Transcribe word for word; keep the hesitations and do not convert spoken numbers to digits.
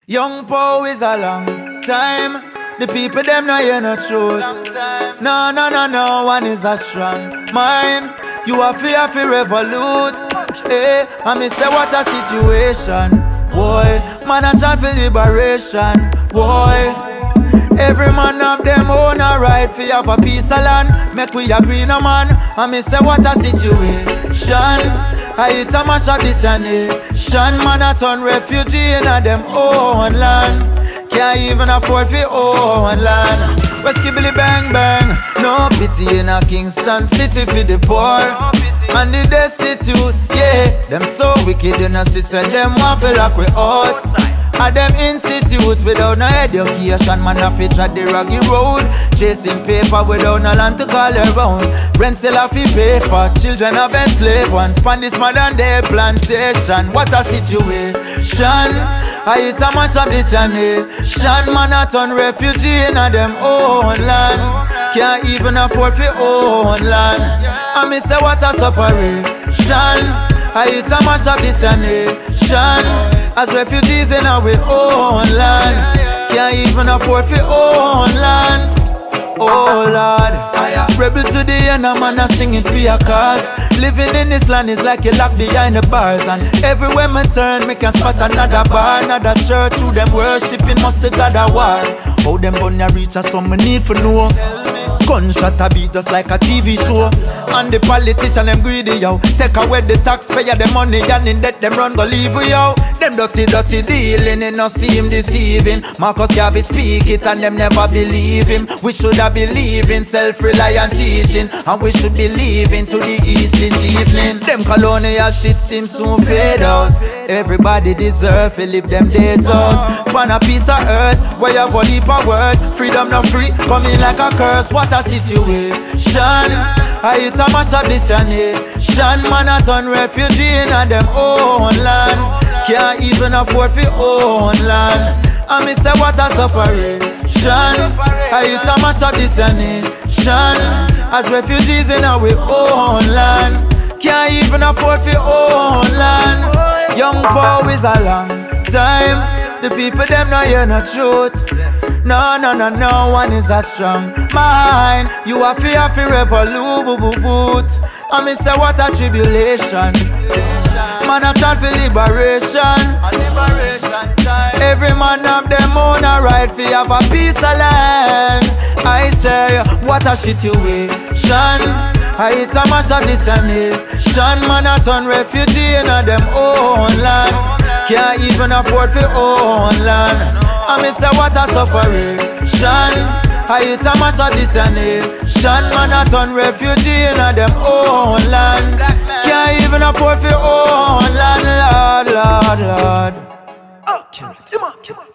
Young Poe is a long time. The people them not hear no truth. No, no, no, no one is a strong mind. You are fear for revolute. Eh, I me say what a situation. Boy, man a chant for liberation. Boy, every man have them own a right for have a piece of land. Make we agree no man. I me say what a situation. I hit a mash of this nation. Man a turn refugee in a them own land. Can't even afford for own land. West Kibble bang bang. No pity in a Kingston city for the poor and the destitute. Yeah, them so wicked in a system. Them want feel like we out. A them institute without no education. Man a fit tread the raggy road, chasing paper without no land to call around. Rent still a fi pay for. Children have enslaved ones. Span this modern day plantation. What a situation. I hit a mash of this nation. Man a turn refugee in a them own land. Can't even afford fi own land. I me say what a sufferation. I hit a mash of this nation. As refugees in our own land. Can't even afford for own land. Oh Lord, rebel to the end, a man a singing for your cause. Living in this land is like you locked behind the bars. And everywhere me turn, me can spot another bar, another church. Who them worshiping must the God a war. How them gonna reach us, some me need for know. Gunshot a beat just like a T V show. And the politician them greedy yo. Take away the taxpayer the money and in debt them run go leave we yo. Them dirty dirty dealing and no see him deceiving. Marcus Garvey speak it and them never believe him. We should have believe in self-reliance teaching. And we should be leaving to the east this evening. Them colonial shit still soon fade out. Everybody deserve to live them days out. Pan a piece of earth where you have a heap of word. Freedom not free, coming like a curse. What a situation. I hit a mash of this nation. Man a turn refugee in a them own land. Can't even afford for own land. I me say what a sufferation. I hit a mash of this nation. As refugees in our own land. Can't even afford for own land. Young Poe is a long time. The people them not hear no truth. No, no, no, no one is a strong mind. You are fear for revolute. I me say what a tribulation. Man a chant for liberation. Every man have them own a right for have a piece of land. I say what a situation. I hit a mash of this nation. Man a turn refugee in a them own land. Can't even afford for own land. I me say what a sufferation. I hit a mash of this nation. Man a turn refugee in a them own land. Can't even afford for own land. Lord, Lord, Lord. Oh, come on, come on.